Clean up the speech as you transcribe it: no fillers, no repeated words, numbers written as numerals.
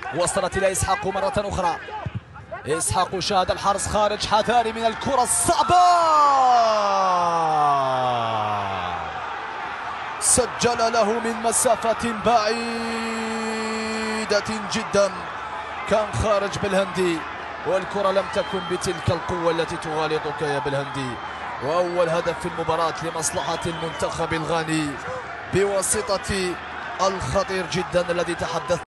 وصلت إلى إسحاق مرة أخرى. إسحاق شاهد الحرس خارج حذاري من الكرة الصعبة، سجل له من مسافة بعيدة جدا، كان خارج بالهندي والكرة لم تكن بتلك القوة التي تغالطك يا بالهندي. وأول هدف في المباراة لمصلحة المنتخب الغاني بواسطة الخطير جدا الذي تحدث